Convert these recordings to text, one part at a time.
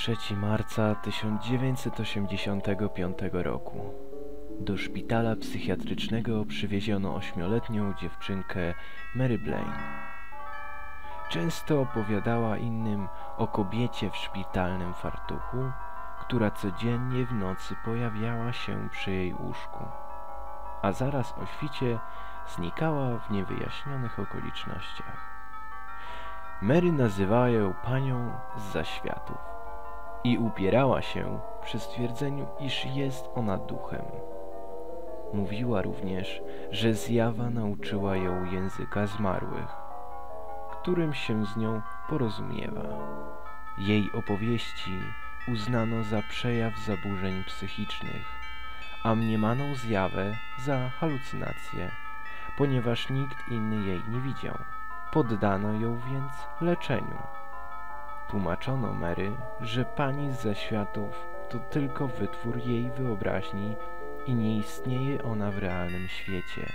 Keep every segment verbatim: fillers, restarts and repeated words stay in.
trzeciego marca tysiąc dziewięćset osiemdziesiątego piątego roku. Do szpitala psychiatrycznego przywieziono ośmioletnią dziewczynkę Mary Blaine. Często opowiadała innym o kobiecie w szpitalnym fartuchu, która codziennie w nocy pojawiała się przy jej łóżku, a zaraz o świcie znikała w niewyjaśnionych okolicznościach. Mary nazywała ją panią z zaświatów i upierała się przy stwierdzeniu, iż jest ona duchem. Mówiła również, że zjawa nauczyła ją języka zmarłych, którym się z nią porozumiewa. Jej opowieści uznano za przejaw zaburzeń psychicznych, a mniemaną zjawę za halucynację, ponieważ nikt inny jej nie widział. Poddano ją więc leczeniu. Tłumaczono Mary, że pani z zaświatów to tylko wytwór jej wyobraźni i nie istnieje ona w realnym świecie.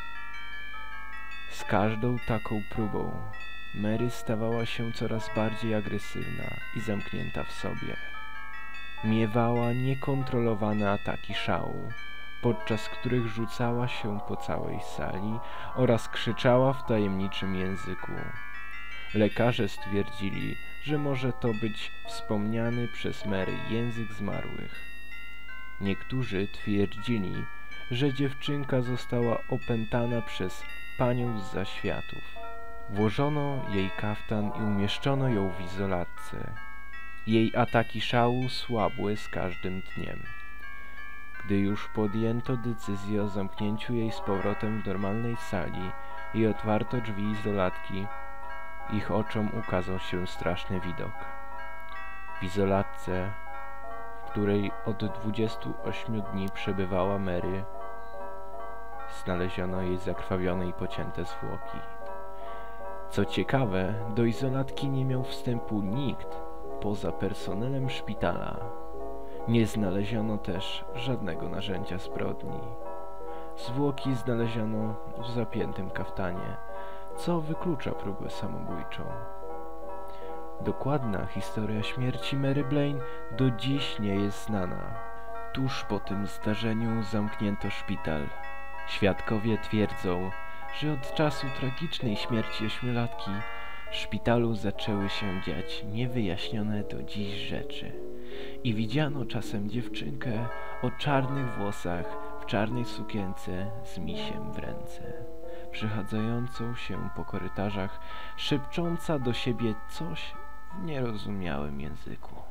Z każdą taką próbą Mary stawała się coraz bardziej agresywna i zamknięta w sobie. Miewała niekontrolowane ataki szału, podczas których rzucała się po całej sali oraz krzyczała w tajemniczym języku. Lekarze stwierdzili, że może to być wspomniany przez Mary język zmarłych. Niektórzy twierdzili, że dziewczynka została opętana przez panią z zaświatów. Włożono jej kaftan i umieszczono ją w izolatce. Jej ataki szału słabły z każdym dniem. Gdy już podjęto decyzję o zamknięciu jej z powrotem w normalnej sali i otwarto drzwi izolatki, ich oczom ukazał się straszny widok. W izolatce, w której od dwudziestu ośmiu dni przebywała Mary, znaleziono jej zakrwawione i pocięte zwłoki. Co ciekawe, do izolatki nie miał wstępu nikt poza personelem szpitala. Nie znaleziono też żadnego narzędzia zbrodni. Zwłoki znaleziono w zapiętym kaftanie, co wyklucza próbę samobójczą. Dokładna historia śmierci Mary Blaine do dziś nie jest znana. Tuż po tym zdarzeniu zamknięto szpital. Świadkowie twierdzą, że od czasu tragicznej śmierci ośmiolatki w szpitalu zaczęły się dziać niewyjaśnione do dziś rzeczy i widziano czasem dziewczynkę o czarnych włosach w czarnej sukience z misiem w ręce, przechadzającą się po korytarzach, szepcząca do siebie coś w nierozumiałym języku.